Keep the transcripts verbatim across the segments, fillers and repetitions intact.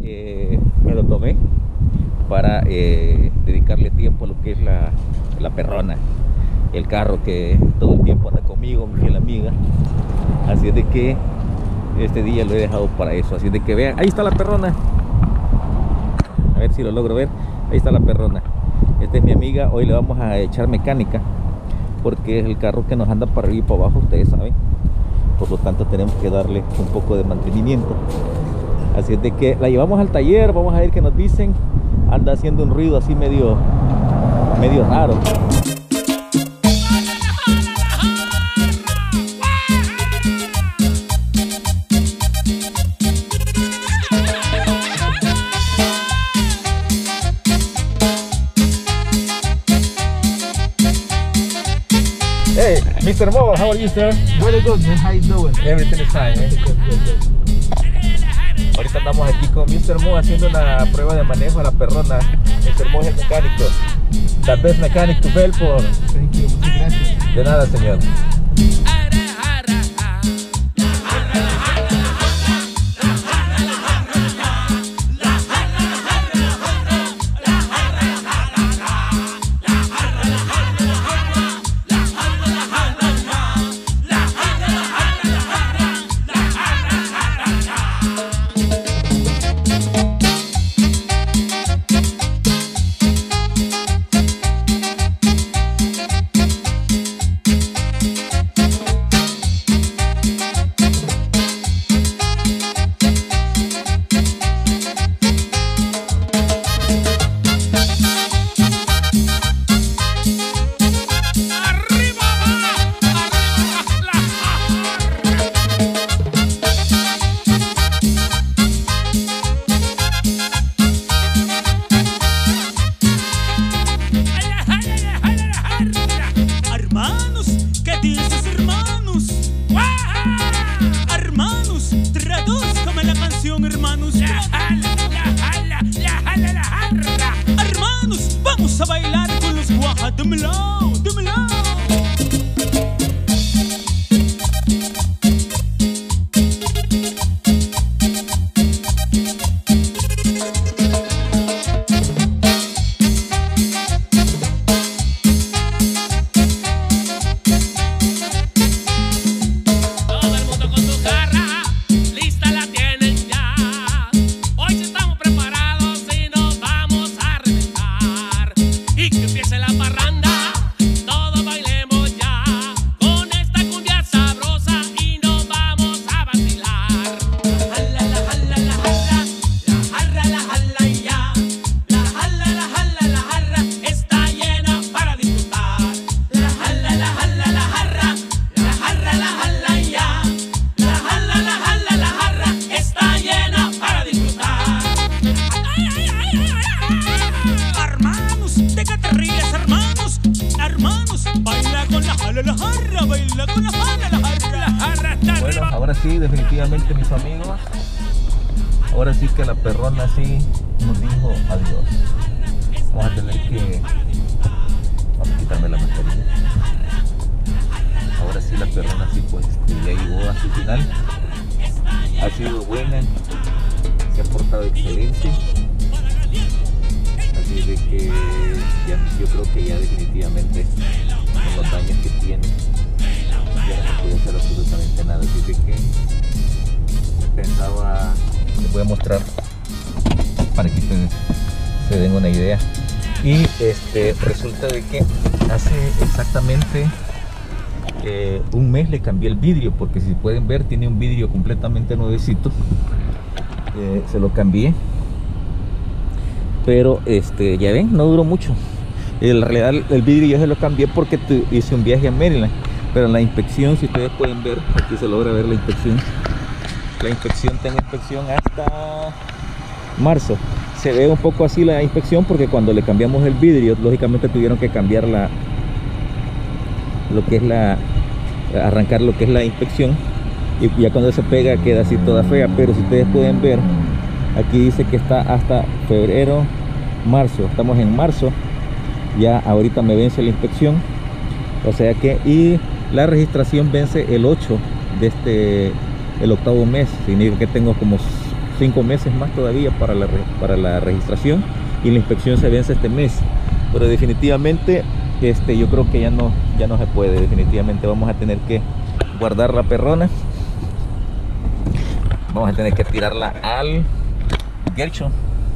eh, me lo tomé para eh, dedicarle tiempo a lo que es la, la perrona, el carro que todo el tiempo anda conmigo, mi fiel amiga. Así es de que este día lo he dejado para eso. Así es de que vean, ahí está la perrona. A ver si lo logro ver. Ahí está la perrona. Esta es mi amiga. Hoy le vamos a echar mecánica porque es el carro que nos anda para arriba y para abajo, ustedes saben. Por lo tanto tenemos que darle un poco de mantenimiento. Así es de que la llevamos al taller. Vamos a ver qué nos dicen. Anda haciendo un ruido así medio medio raro. Hey, mister Mo, how are you, sir? Very good, man. How you doing? Everything is fine, eh? Good, good, good. Ahorita andamos aquí con mister Mo haciendo una prueba de manejo a la perrona. mister Mo es el mecánico. The best mechanic to Belfort. Thank you. Muchas gracias. De nada, señor. Hermanos, la jala, la jala, la jala, la jarra. Hermanos, vamos a bailar con los guajas. Dímelo, dímelo. Bueno, ahora sí, definitivamente, mis amigos, ahora sí que la perrona sí nos dijo adiós. Vamos a tener que vamos a quitarme la mascarilla. Ahora sí la perrona sí pues ya llegó a su final. Ha sido buena, se ha portado excelente. Así de que ya, yo creo que ya definitivamente con los daños que tiene ya no se puede hacer absolutamente nada. Así de que pensaba, les voy a mostrar para que ustedes se den una idea. Y este resulta de que hace exactamente eh, un mes le cambié el vidrio, porque si pueden ver tiene un vidrio completamente nuevecito. Eh, se lo cambié, pero este ya ven, no duró mucho. En realidad el vidrio yo se lo cambié porque hice un viaje a Maryland, pero la inspección, si ustedes pueden ver, aquí se logra ver la inspección. La inspección, tengo inspección hasta marzo. Se ve un poco así la inspección porque cuando le cambiamos el vidrio, lógicamente tuvieron que cambiar la lo que es la arrancar lo que es la inspección, y ya cuando se pega queda así toda fea. Pero si ustedes pueden ver, aquí dice que está hasta febrero, marzo. Estamos en marzo, ya ahorita me vence la inspección, o sea que, y la registración vence el ocho de este, el octavo mes. Significa que tengo como cinco meses más todavía para la, para la registración, y la inspección se vence este mes. Pero definitivamente este, yo creo que ya no, ya no se puede. Definitivamente vamos a tener que guardar la perrona. Vamos a tener que tirarla al Gershon,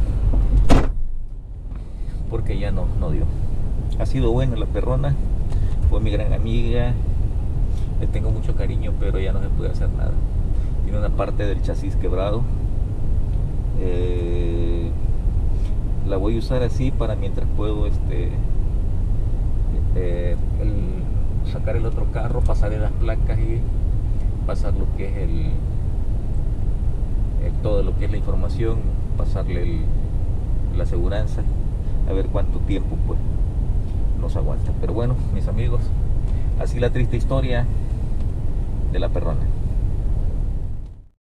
porque ya no, no dio. Ha sido buena la perrona, fue mi gran amiga, le tengo mucho cariño, pero ya no se puede hacer nada. Tiene una parte del chasis quebrado. Eh, la voy a usar así para mientras puedo este eh, el, sacar el otro carro, pasarle las placas y pasar lo que es el, el todo lo que es la información, pasarle el, la aseguranza, a ver cuánto tiempo pues nos aguanta. Pero bueno, mis amigos, así la triste historia de la perrona.